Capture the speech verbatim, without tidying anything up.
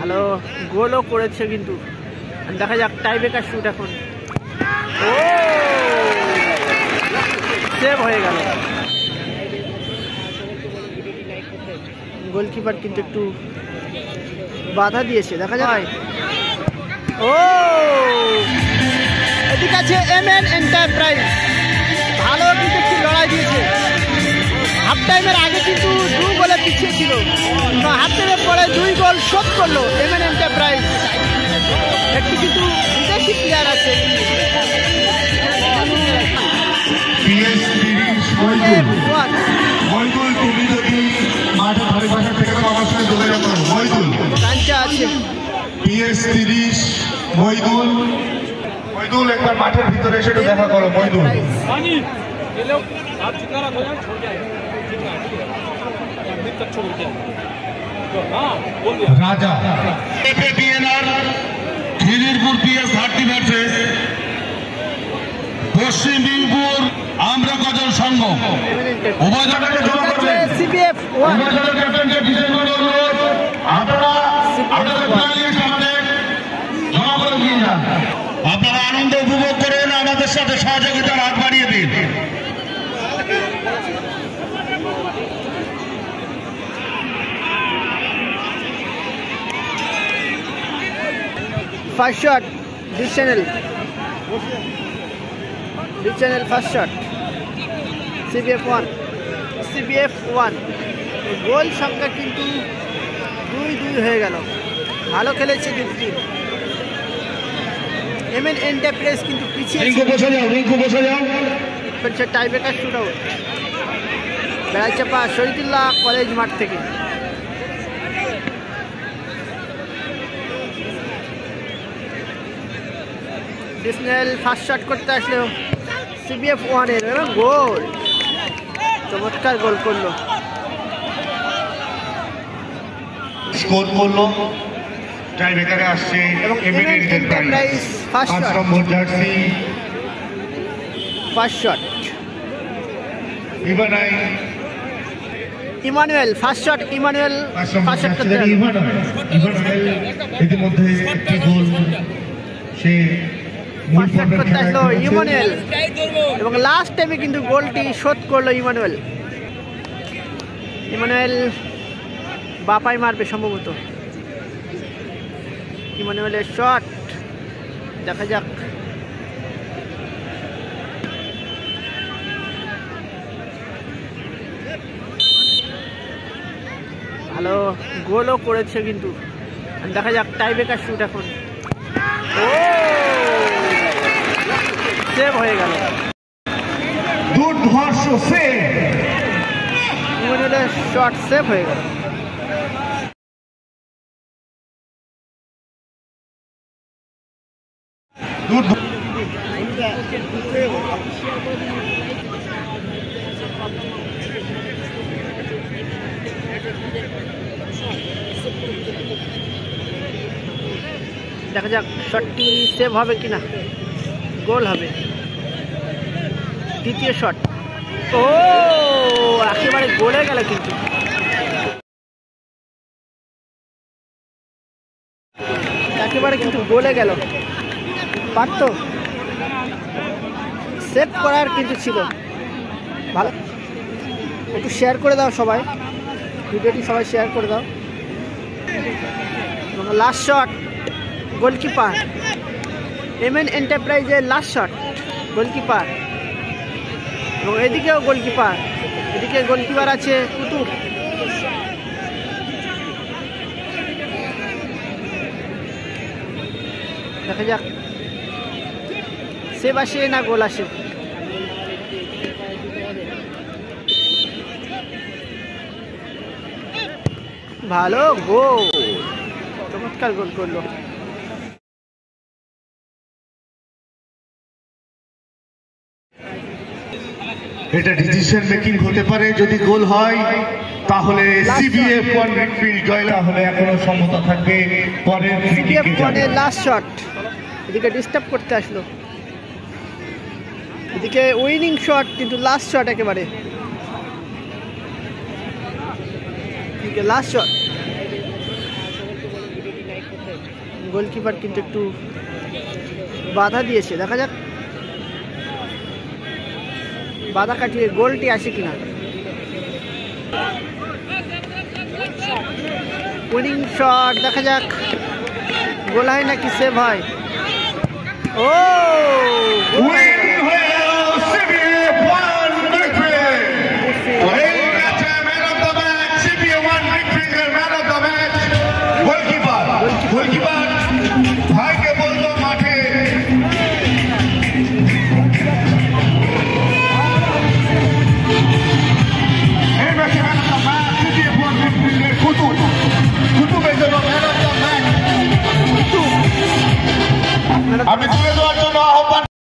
ভালো গোলও করেছে, কিন্তু দেখা যাক টাই ব্রেকার শুট এখন। ও সেভ হয়ে গেল। গোলকিপার কিন্তু একটু বাধা দিয়েছে, দেখা যায়। ও এদিকে আছে এম এন এন্টারপ্রাইজ, ভালো কিন্তু একটু লড়াই দিয়েছে। হাফ টাইমের আগে কিন্তু দু গোলে পিছিয়ে ছিল, হাফ টাইমের পরে দুই গোল শোধ করলো এম এন এন্টারপ্রাইজ। একটি কিন্তু বিদেশি প্লেয়ার আছে। মইদুল একবার মাঠের ভিতরে এসে দেখা করো। মইদুল রাজা খিদিরপুর পিএস থার্টি ভার্সেস পশ্চিম বিনপুর আমরা গজল সংঘ। উভয় দলকে জমা করবেন। সিপিএফ উভয় দলের ক্যাপ্টেনকে বিশেষ করে অনুরোধ, আপনারা আপনাদের প্লেয়ারের সামনে জমা করে দিয়ে যান। আপনারা আনন্দ উপভোগ করেন, আমাদের সাথে সহযোগিতার হাত বাড়িয়ে দিন। First shot D channel, D channel first shot CBF one, CBF one. Goal সংখ্যা কিন্তু দুই দুই হয়ে গেল, ভালো খেলেছে দুই টিম। এম এন এন্টারপ্রাইজ কিন্তু পিছিয়ে চলছে tie breaker shoot out Beraichapa Shahidullah college মাঠ থেকে। ডিসনেল ফার্স্ট শট করতে আসলো সিবিএফ ওয়ানের, এবং গোল, চমৎকার গোল করলো, স্কোর করলো। টাই ব্রেকারে আসছে এবং M N enterprise first shot, number jersey first shot ইভানাই Emmanuel first shot, Emmanuel first shot করতে আসলো। ইভানাই ইতিমধ্যে একটি গোল সে ফার্স্ট শট করতে আসলো ইমানুয়েল, এবং লাস্ট টাইমে কিন্তু গোলটি শোধ করলো ইমানুয়েল। ইমানুয়েল বাপাই মারবে সম্ভবত। ইমানুয়েলের শট, দেখা যাক। ভালো গোলও করেছে, কিন্তু দেখা যাক টাই ব্রেকার শুট এখন। ও সেভ হয়ে গেল, দুর্ধর্ষ সেভ। ইমানুয়েলের শট সেভ হয়ে গেল। দেখা যাক শটটি সেভ হবে কিনা, গোল হবে। দ্বিতীয় শট, ও একেবারে গোলে গেল, কিন্তু একেবারে কিন্তু গোলে গেল। পারত সেভ করার, কিন্তু ছিল ভালো। একটু শেয়ার করে দাও সবাই, ভিডিওটি সবাই শেয়ার করে দাও। এবং last shot goalkeeper, M N এন্টারপ্রাইজের লাস্ট শট গোলকিপার, এবং এদিকেও গোলকিপার, এদিকে গোলকিপার আছে কুতুব। দেখা যাক সেভ আসে না গোল আসে। ভালো গোল, চমৎকার গোল করলো। এটা ডিসিশন মেকিং হতে পারে, যদি গোল হয় তাহলে সিবিএফ ওয়ান মিডফিল্ড জয়লা হলে এখনো সমতা থাকবে। পরের সিবিএফ ওয়ানের লাস্ট শট, এদিকে ডিস্টার্ব করতে আসলো, এদিকে উইনিং শট, কিন্তু লাস্ট শট একেবারে, এদিকে লাস্ট শট গোলকিপার কিন্তু একটু বাধা দিয়েছে, দেখা যাক বাধা কাটিয়ে গোলটি আসে কিনা। উইনিং শট, দেখা যাক গোল হয় নাকি সেভ হয়। ও